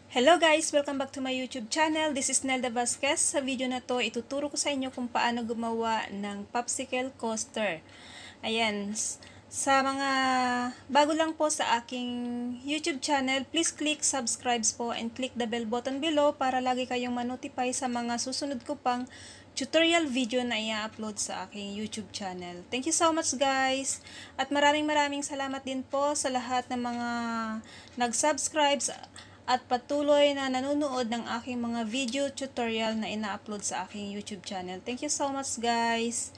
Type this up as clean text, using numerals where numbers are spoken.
Hello guys! Welcome back to my YouTube channel. This is Nelda Vasquez. Sa video na to, ituturo ko sa inyo kung paano gumawa ng Popsicle Coaster. Ayan. Sa mga bago lang po sa aking YouTube channel, please click subscribe po and click the bell button below para lagi kayong ma-notify sa mga susunod ko pang tutorial video na i-upload sa aking YouTube channel. Thank you so much guys! At maraming salamat din po sa lahat ng mga nag-subscribe at patuloy na nanonood ng aking mga video tutorial na ina-upload sa aking YouTube channel. Thank you so much guys!